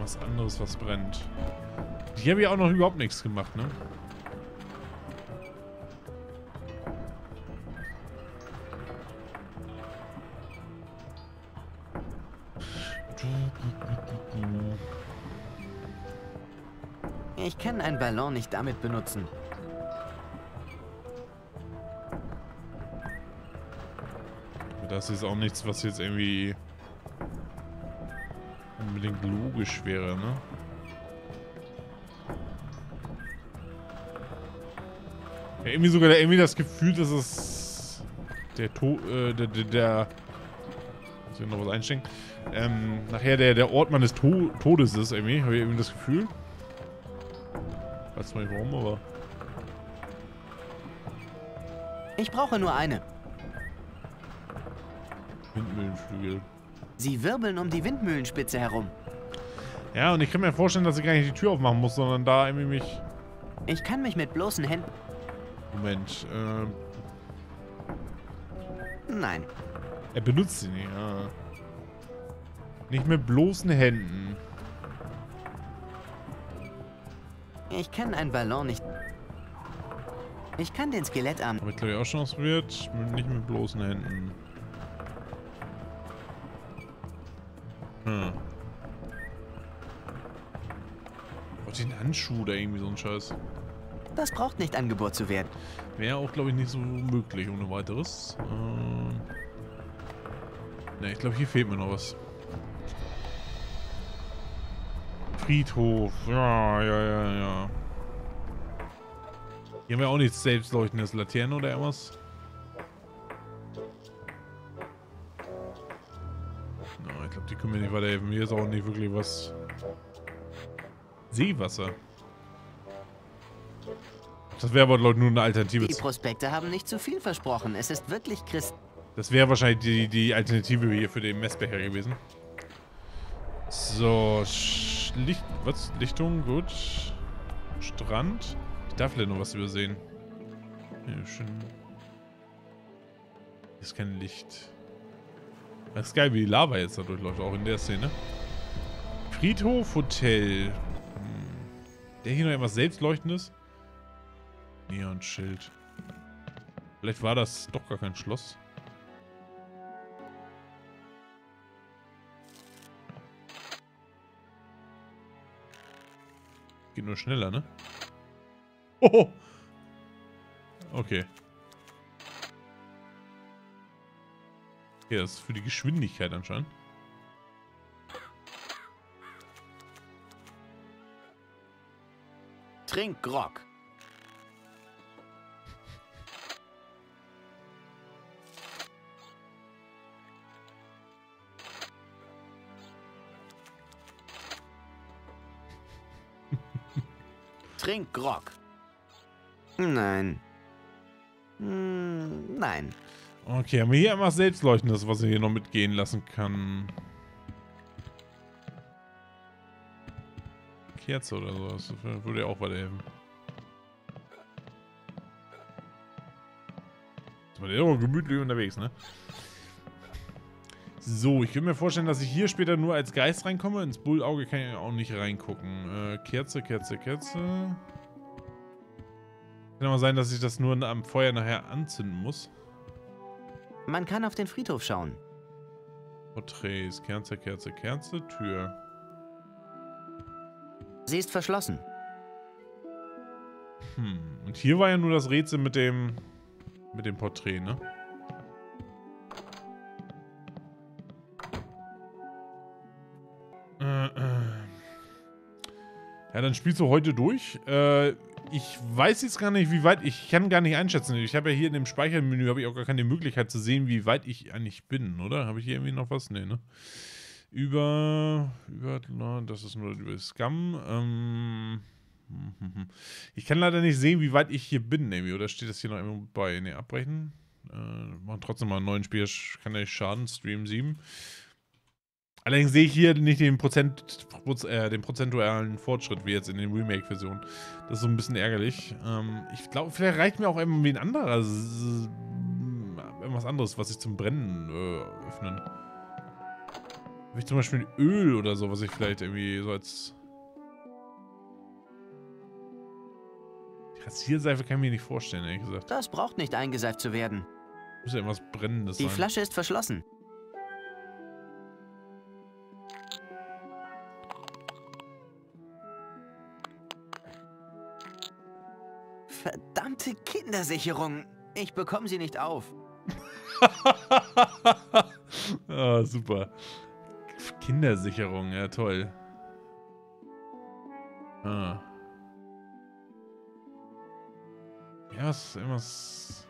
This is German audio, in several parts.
Was anderes, was brennt. Hier habe ich auch noch überhaupt nichts gemacht, ne? Ich kann einen Ballon nicht damit benutzen. Das ist auch nichts, was jetzt irgendwie unbedingt logisch wäre, ne? Ja, irgendwie das Gefühl, dass es muss ich noch was einstecken? Nachher der Ort meines Todes ist, irgendwie. Habe ich irgendwie das Gefühl. Weiß nicht warum, aber. Ich brauche nur eine. Windmühlenflügel. Sie wirbeln um die Windmühlenspitze herum. Ja, und ich kann mir vorstellen, dass ich gar nicht die Tür aufmachen muss, sondern da irgendwie mich. Ich kann mich mit bloßen Händen... Moment, Nein. er benutzt sie nicht, ja. Nicht mit bloßen Händen. Ich kann einen Ballon nicht... Ich kann den Skelettarm... Habe ich glaube ich auch schon ausprobiert. Nicht mit bloßen Händen. Hm. Oh, den Handschuh oder irgendwie so ein Scheiß. Das braucht nicht angebohrt zu werden. Wäre auch, glaube ich, nicht so möglich ohne weiteres. Ne, ich glaube, hier fehlt mir noch was. Friedhof. Ja. Hier haben wir auch nichts selbstleuchtendes. Laterne oder irgendwas? Na, ich glaube, die können mir nicht weiterhelfen. Hier ist auch nicht wirklich was. Seewasser. Das wäre aber, Leute, nur eine Alternative. Die Prospekte haben nicht zu viel versprochen. Es ist wirklich Christ... Das wäre wahrscheinlich die Alternative hier für den Messbecher gewesen. So, Lichtung, gut. Strand. Ich darf vielleicht noch was übersehen. Ja, schön. Hier ist kein Licht. Das ist geil, wie die Lava jetzt da durchläuft, auch in der Szene. Friedhof, Hotel. Der hier noch etwas Selbstleuchtendes? Neon-Schild. Vielleicht war das doch gar kein Schloss. Geht nur schneller, ne? Oh! Okay. Okay, das ist für die Geschwindigkeit anscheinend. Trink Grog. Trink Grog. Nein. Nein. Okay, haben wir hier irgendwas Selbstleuchtendes, was ich hier noch mitgehen lassen kann? Kerze oder so, das würde ja auch weiterhelfen. Das war ja immer gemütlich unterwegs, ne? So, ich könnte mir vorstellen, dass ich hier später nur als Geist reinkomme. Ins Bullauge kann ich auch nicht reingucken. Kerze. Kann aber sein, dass ich das nur am Feuer nachher anzünden muss. Man kann auf den Friedhof schauen. Porträts, Kerze, Tür. Sie ist verschlossen. Und hier war ja nur das Rätsel mit dem Porträt, ne? Ja, dann spielst du heute durch. Ich weiß jetzt gar nicht, wie weit... Ich kann gar nicht einschätzen. Ich habe ja hier in dem Speichermenü habe ich auch gar keine Möglichkeit zu sehen, wie weit ich eigentlich bin, oder? Habe ich hier irgendwie noch was? Nee, ne? Das ist nur über Scum. Ich kann leider nicht sehen, wie weit ich hier bin, irgendwie. Oder steht das hier noch irgendwo bei? Ne, abbrechen. Machen trotzdem mal einen neuen Spieler. Kann ja nicht schaden. Stream 7. Allerdings sehe ich hier nicht den prozentualen Fortschritt, wie jetzt in den Remake-Versionen. Das ist so ein bisschen ärgerlich. Ich glaube, vielleicht reicht mir auch irgendwie ein anderer. Irgendwas anderes, was ich zum Brennen öffnen. Habe ich zum Beispiel Öl oder so, was ich vielleicht irgendwie so als... Die Rasierseife kann ich mir nicht vorstellen, ehrlich gesagt. Das braucht nicht eingeseift zu werden. Muss ja irgendwas Brennendes Die sein. Flasche ist verschlossen. Verdammte Kindersicherung. Ich bekomme sie nicht auf. Ah, super. Kindersicherung, ja toll. Ah. Ja, was, irgendwas...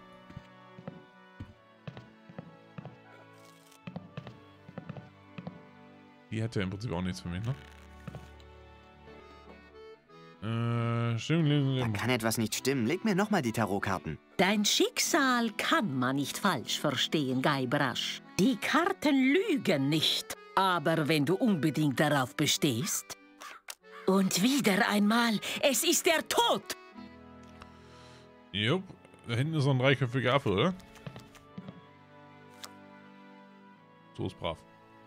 Die hat ja im Prinzip auch nichts für mich, ne? Da kann etwas nicht stimmen. Leg mir nochmal die Tarotkarten. Dein Schicksal kann man nicht falsch verstehen, Guybrush. Die Karten lügen nicht. Aber wenn du unbedingt darauf bestehst... Und wieder einmal, es ist der Tod! Jupp, da hinten ist so ein dreiköpfiger Affe, oder? So ist brav.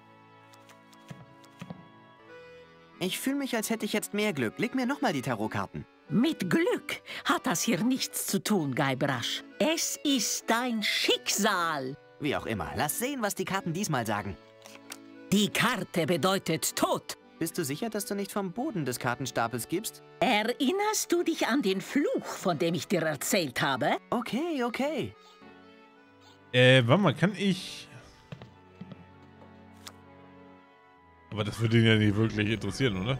Ich fühle mich, als hätte ich jetzt mehr Glück. Leg mir nochmal die Tarotkarten. Mit Glück hat das hier nichts zu tun, Guybrush. Es ist dein Schicksal. Wie auch immer. Lass sehen, was die Karten diesmal sagen. Die Karte bedeutet Tod. Bist du sicher, dass du nicht vom Boden des Kartenstapels gibst? Erinnerst du dich an den Fluch, von dem ich dir erzählt habe? Okay, okay. Warte mal, kann ich... Aber das würde ihn ja nicht wirklich interessieren, oder?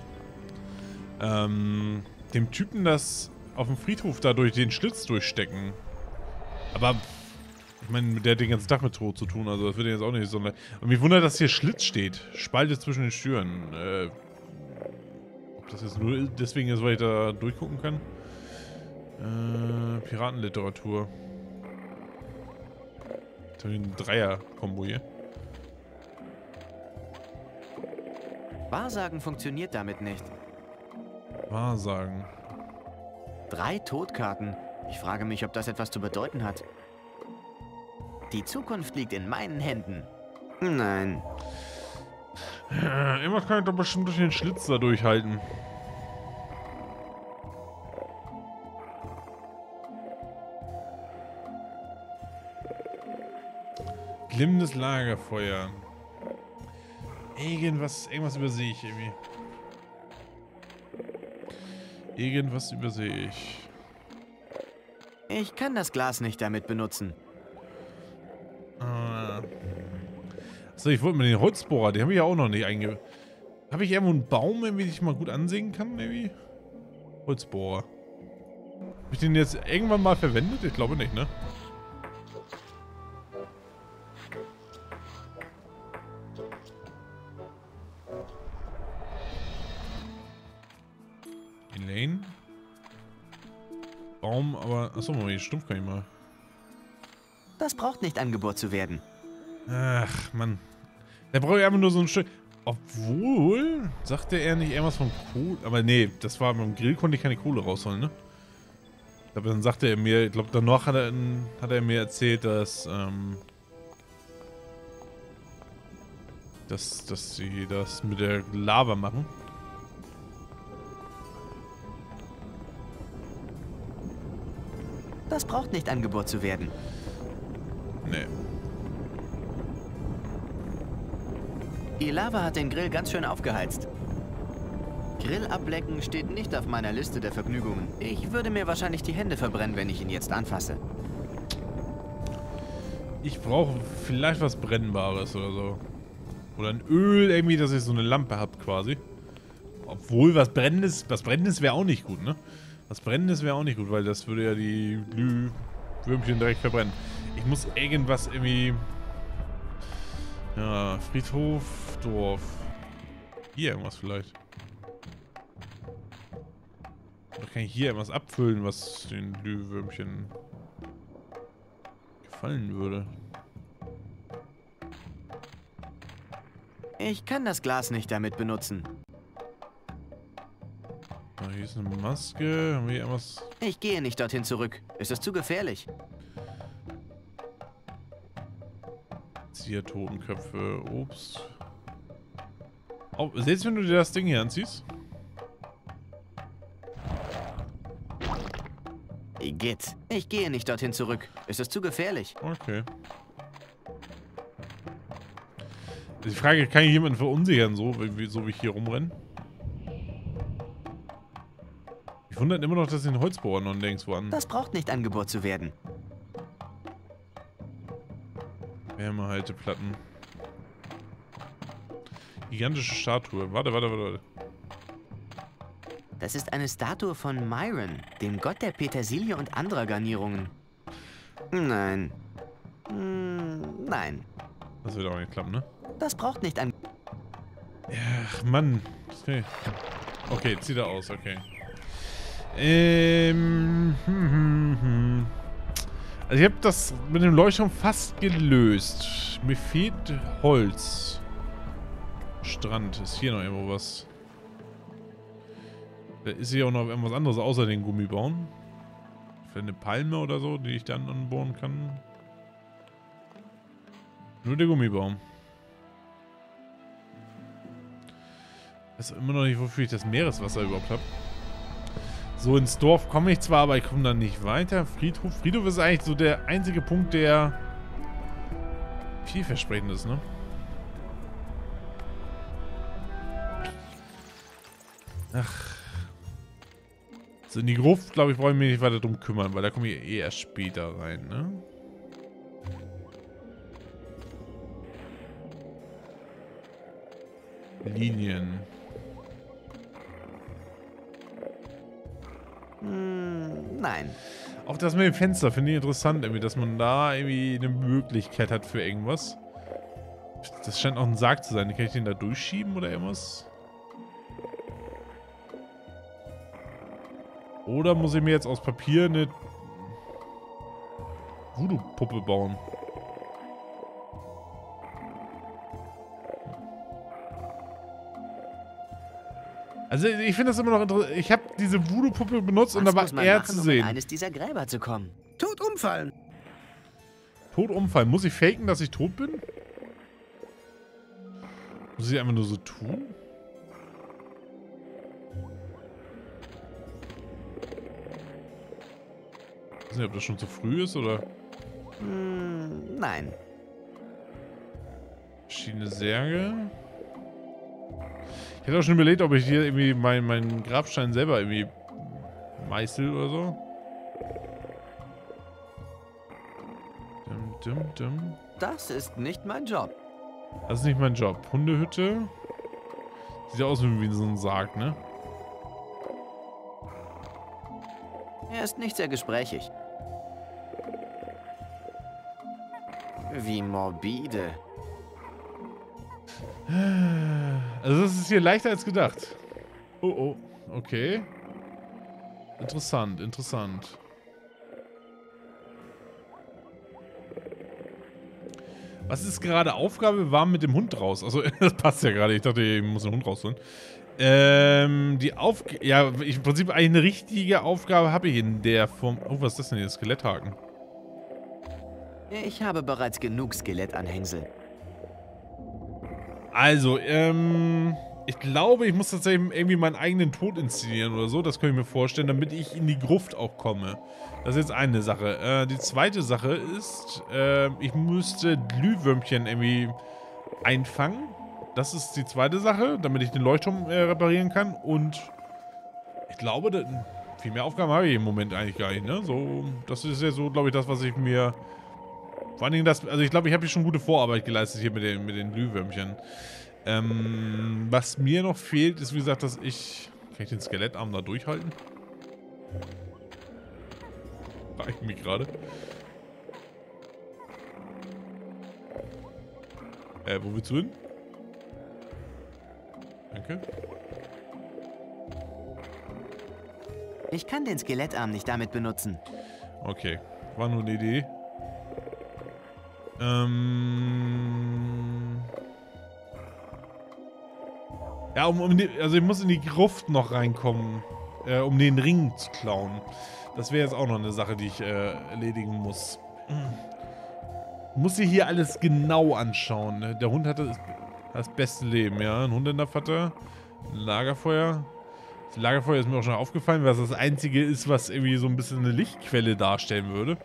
Dem Typen das auf dem Friedhof da durch den Schlitz durchstecken. Aber... Ich meine, der hat den ganzen Tag mit Tod zu tun, also das würde jetzt auch nicht so... Und mich wundert, dass hier Schlitz steht. Spalte zwischen den Türen. Ob das jetzt nur deswegen ist, weil ich da durchgucken kann? Piratenliteratur. Jetzt habe ich einen Dreier-Kombo hier. Wahrsagen funktioniert damit nicht. Wahrsagen. 3 Todkarten. Ich frage mich, ob das etwas zu bedeuten hat. Die Zukunft liegt in meinen Händen. Nein. Immer kann ich doch bestimmt durch den Schlitz da durchhalten. Glimmendes Lagerfeuer. Irgendwas übersehe ich irgendwie. Irgendwas übersehe ich. Ich kann das Glas nicht damit benutzen. Achso, ich wollte mir den Holzbohrer, den habe ich ja auch noch nicht einge... Habe ich irgendwo einen Baum, irgendwie, den ich mal gut ansehen kann, irgendwie? Holzbohrer. Habe ich den jetzt irgendwann mal verwendet? Ich glaube nicht, ne? Elaine? Baum, aber... Achso, Moment, stumpf kann ich mal. Das braucht nicht angebohrt zu werden. Ach, Mann. Der braucht ja einfach nur so ein Stück. Obwohl, sagte er nicht irgendwas von Kohle? Aber nee, das war beim Grill, konnte ich keine Kohle rausholen, ne? Aber dann sagte er mir, ich glaube danach hat er mir erzählt, dass, dass sie das mit der Lava machen. Das braucht nicht angebohrt zu werden. Nee. Die Lava hat den Grill ganz schön aufgeheizt. Grill ablecken steht nicht auf meiner Liste der Vergnügungen. Ich würde mir wahrscheinlich die Hände verbrennen, wenn ich ihn jetzt anfasse. Ich brauche vielleicht was Brennbares oder so. Oder ein Öl irgendwie, dass ich so eine Lampe habe quasi. Obwohl, was Brennendes wäre auch nicht gut, ne? Was Brennendes wäre auch nicht gut, weil das würde ja die Glühwürmchen direkt verbrennen. Ich muss irgendwas irgendwie... Ja, Friedhof, Dorf. Hier irgendwas vielleicht. Oder kann ich hier irgendwas abfüllen, was den Glühwürmchen gefallen würde? Ich kann das Glas nicht damit benutzen. Ah, hier ist eine Maske. Haben wir hier irgendwas? Ich gehe nicht dorthin zurück. Es ist zu gefährlich. Hier Totenköpfe, Obst. Selbst wenn du dir das Ding hier anziehst? Igitt, ich gehe nicht dorthin zurück. Es ist zu gefährlich. Okay. Die Frage, kann ich jemanden verunsichern, so wie ich hier rumrenne? Ich wundere immer noch, dass den Holzbohrer noch nirgendwo an. Das braucht nicht angebohrt zu werden. Wärmehalteplatten. Gigantische Statue. Warte. Das ist eine Statue von Myron, dem Gott der Petersilie und anderer Garnierungen. Nein. Nein. Das wird auch nicht klappen, ne? Das braucht nicht an... Ach, Mann. Okay, zieht er aus, okay. Also ich habe das mit dem Leuchtturm fast gelöst. Mir fehlt Holz. Strand. Ist hier noch irgendwo was? Da ist hier auch noch irgendwas anderes außer den Gummibaum. Vielleicht eine Palme oder so, die ich dann anbohren kann. Nur der Gummibaum. Ich weiß immer noch nicht, wofür ich das Meereswasser überhaupt habe. So, ins Dorf komme ich zwar, aber ich komme dann nicht weiter. Friedhof. Friedhof ist eigentlich so der einzige Punkt, der vielversprechend ist, ne? Ach. So, in die Gruft, glaube ich, brauche ich mich nicht weiter drum kümmern, weil da komme ich eh erst später rein, ne? Linien. Nein. Auch das mit dem Fenster finde ich interessant, irgendwie, dass man da irgendwie eine Möglichkeit hat für irgendwas. Das scheint auch ein Sarg zu sein. Kann ich den da durchschieben oder irgendwas? Oder muss ich mir jetzt aus Papier eine Voodoo-Puppe bauen? Also ich finde das immer noch interessant. Ich habe diese Voodoo-Puppe benutzt und da war er zu sehen. Um in eines dieser Gräber zu kommen. Tot umfallen. Tot umfallen. Muss ich faken, dass ich tot bin? Muss ich einfach nur so tun? Ich weiß nicht, ob das schon zu früh ist, oder? Nein. Verschiedene Särge. Ich hätte auch schon überlegt, ob ich hier irgendwie meinen Grabstein selber irgendwie meißel oder so. Das ist nicht mein Job. Das ist nicht mein Job. Hundehütte. Sieht aus wie so ein Sarg, ne? Er ist nicht sehr gesprächig. Wie morbide. Also das ist hier leichter als gedacht. Oh, oh. Okay. Interessant, interessant. Was ist gerade Aufgabe? War mit dem Hund raus. Also, das passt ja gerade. Ich dachte, ich muss den Hund rausholen. Ja, im Prinzip eigentlich eine richtige Aufgabe habe ich in der Form. Oh, was ist das denn hier? Skeletthaken. Ich habe bereits genug Skelettanhängsel. Also, ich glaube, ich muss tatsächlich irgendwie meinen eigenen Tod inszenieren oder so. Das kann ich mir vorstellen, damit ich in die Gruft auch komme. Das ist jetzt eine Sache. Die zweite Sache ist, ich müsste Glühwürmchen irgendwie einfangen. Das ist die zweite Sache, damit ich den Leuchtturm reparieren kann. Und ich glaube, viel mehr Aufgaben habe ich im Moment eigentlich gar nicht, ne? So, das ist ja so, glaube ich, das, was ich mir... Vor allen Dingen das... Also ich glaube, ich habe hier schon gute Vorarbeit geleistet hier mit den Glühwürmchen. Was mir noch fehlt, ist, wie gesagt, dass ich... Kann ich den Skelettarm da durchhalten? Frage ich mich gerade. Wo willst du hin? Danke. Ich kann den Skelettarm nicht damit benutzen. Okay, war nur eine Idee. Ja, also ich muss in die Gruft noch reinkommen, um den Ring zu klauen. Das wäre jetzt auch noch eine Sache, die ich erledigen muss. Muss ich hier alles genau anschauen. Ne? Der Hund hatte... Das beste Leben, ja. Ein Hundenapf hat er. Ein Lagerfeuer. Das Lagerfeuer ist mir auch schon aufgefallen, weil es das einzige ist, was irgendwie so ein bisschen eine Lichtquelle darstellen würde.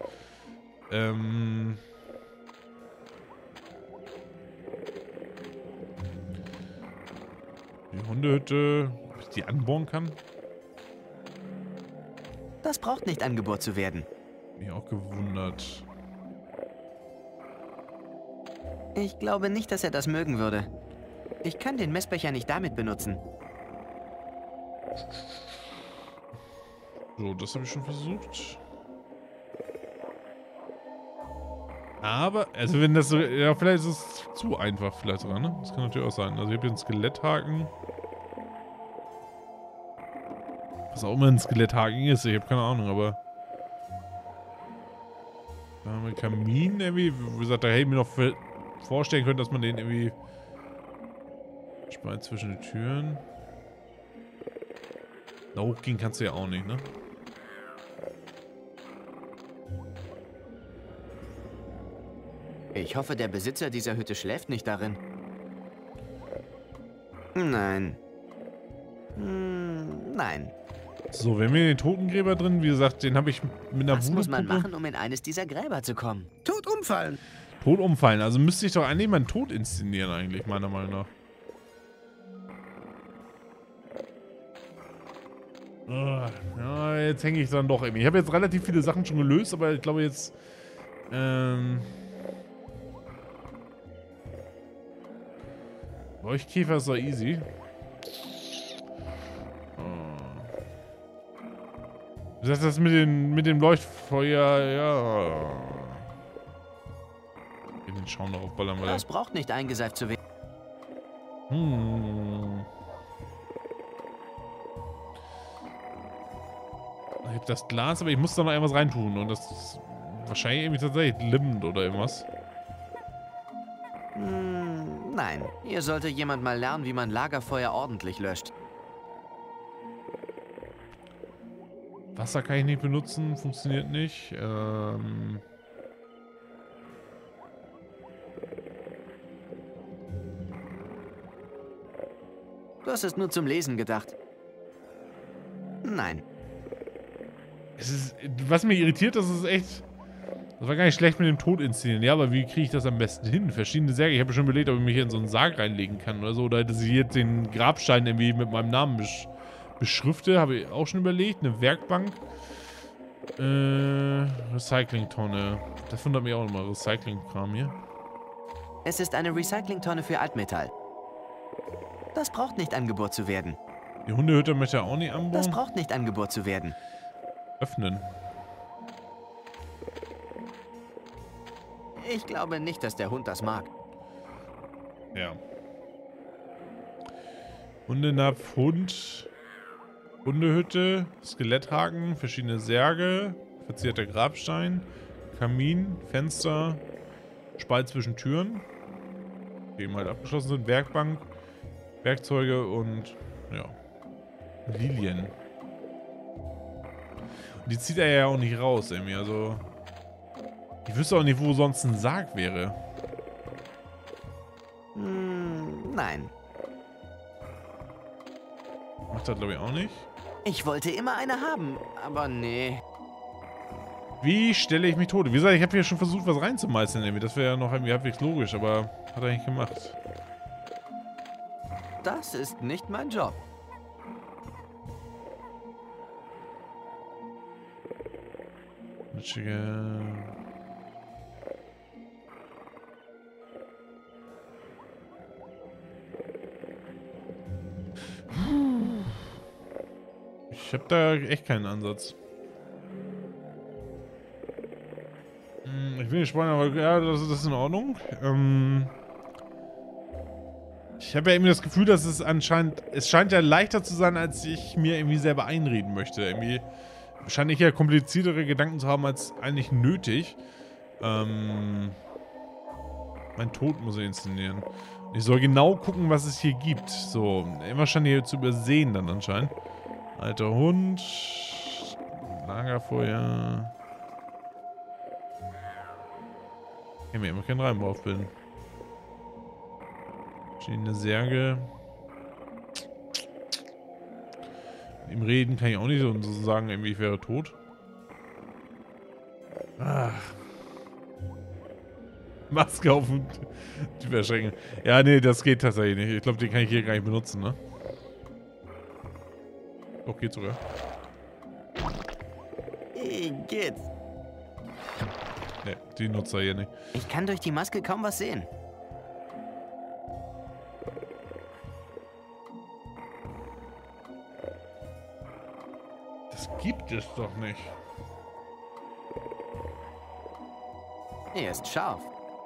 Die Hundehütte, ob ich die anbauen kann? Das braucht nicht angebohrt zu werden. Bin ich auch gewundert. Ich glaube nicht, dass er das mögen würde. Ich kann den Messbecher nicht damit benutzen. So, das habe ich schon versucht. Aber, also wenn das so, ja, vielleicht ist es zu einfach vielleicht sogar, ne? Das kann natürlich auch sein. Also ich habe hier einen Skeletthaken. Was auch immer ein Skeletthaken ist, ich habe keine Ahnung, aber... Da haben wir einen Kamin irgendwie, wie gesagt, da hätte ich mir noch vorstellen können, dass man den irgendwie... Spalt zwischen den Türen. Da hochgehen kannst du ja auch nicht, ne? Ich hoffe, der Besitzer dieser Hütte schläft nicht darin. Nein. Nein. So, wir haben hier den Totengräber drin. Wie gesagt, den habe ich mit einer Was muss man Voodoo-Puppe- machen, um in eines dieser Gräber zu kommen? Tot umfallen. Tot umfallen. Also müsste ich doch eigentlich meinen Tod inszenieren eigentlich, meiner Meinung nach. Ja, jetzt hänge ich dann doch irgendwie. Ich habe jetzt relativ viele Sachen schon gelöst, aber ich glaube jetzt... Leuchtkäfer ist doch easy. Das heißt, das mit dem Leuchtfeuer, ja... In den Schaum darauf ballern wir. Das braucht nicht eingeseift zu werden. Ich habe das Glas, aber ich muss da noch irgendwas reintun. Und das ist wahrscheinlich irgendwie tatsächlich Limt oder irgendwas. Nein. Hier sollte jemand mal lernen, wie man Lagerfeuer ordentlich löscht. Wasser kann ich nicht benutzen, funktioniert nicht. Das ist nur zum Lesen gedacht. Nein. Es ist, was mich irritiert, das ist echt... Das war gar nicht schlecht mit dem Tod inszenieren. Ja, aber wie kriege ich das am besten hin? Verschiedene Särge. Ich habe schon überlegt, ob ich mich hier in so einen Sarg reinlegen kann oder so. Oder hätte sie jetzt den Grabstein irgendwie mit meinem Namen beschrifte. Habe ich auch schon überlegt. Eine Werkbank. Recyclingtonne. Das wundert mich auch nochmal. Recyclingkram hier. Es ist eine Recyclingtonne für Altmetall. Das braucht nicht angebohrt zu werden. Die Hundehütte möchte er auch nicht anbauen. Das braucht nicht angebohrt zu werden. Öffnen. Ich glaube nicht, dass der Hund das mag. Ja. Hundenapf, Hund. Hundehütte. Skeletthaken. Verschiedene Särge. Verzierter Grabstein. Kamin. Fenster. Spalt zwischen Türen. Die eben halt abgeschlossen sind. Werkbank. Werkzeuge und ja. Lilien. Und die zieht er ja auch nicht raus, irgendwie. Also. Ich wüsste auch nicht, wo sonst ein Sarg wäre. Nein. Macht das, glaube ich, auch nicht. Ich wollte immer eine haben, aber nee. Wie stelle ich mich tot? Wie gesagt, ich habe hier schon versucht, was reinzumeißeln, irgendwie. Das wäre ja noch irgendwie halbwegs logisch, aber hat er nicht gemacht. Das ist nicht mein Job. Ich habe da echt keinen Ansatz. Ich bin gespannt, aber ja, das ist in Ordnung. Ich habe ja irgendwie das Gefühl, dass es anscheinend... Es scheint ja leichter zu sein, als ich mir irgendwie selber einreden möchte. Irgendwie scheine ich ja kompliziertere Gedanken zu haben, als eigentlich nötig. Mein Tod muss ich inszenieren. Ich soll genau gucken, was es hier gibt. So, immer scheint hier zu übersehen dann anscheinend. Alter Hund. Lagerfeuer. Ich kann mir immer keinen Reim draufbilden. Stehende Särge. Im Reden kann ich auch nicht so sagen, irgendwie ich wäre tot. Ach. Maske auf den Typ erschrecken. Ja, nee, das geht tatsächlich nicht. Ich glaube, den kann ich hier gar nicht benutzen, ne? Doch, geht sogar. Geht's. Ne, die nutzt er hier nicht. Ich kann durch die Maske kaum was sehen. Das gibt es doch nicht. Er ist scharf.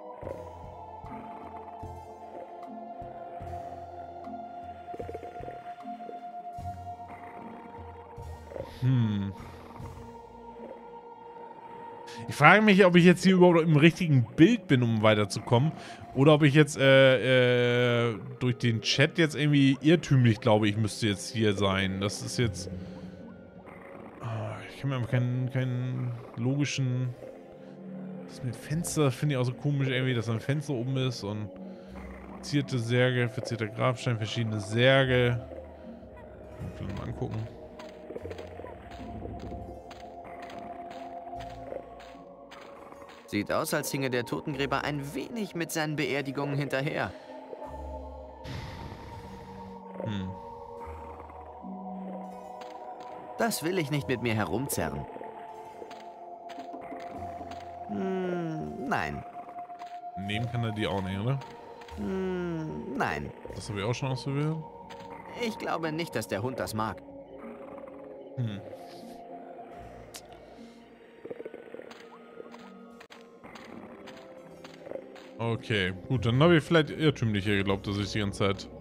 Ich frage mich, ob ich jetzt hier überhaupt im richtigen Bild bin, um weiterzukommen. Oder ob ich jetzt durch den Chat jetzt irgendwie irrtümlich glaube, ich müsste jetzt hier sein. Das ist jetzt... ich kann mir aber keinen logischen... Das mit Fenster finde ich auch so komisch irgendwie, dass ein Fenster oben ist und verzierte Särge, verzierter Grabstein, verschiedene Särge. Mal angucken. Sieht aus, als hinge der Totengräber ein wenig mit seinen Beerdigungen hinterher. Das will ich nicht mit mir herumzerren. Nein. Nehmen kann er die auch nicht, oder? Nein. Das habe ich auch schon ausprobiert. Ich glaube nicht, dass der Hund das mag. Okay, gut, dann habe ich vielleicht irrtümlich hier geglaubt, dass ich die ganze Zeit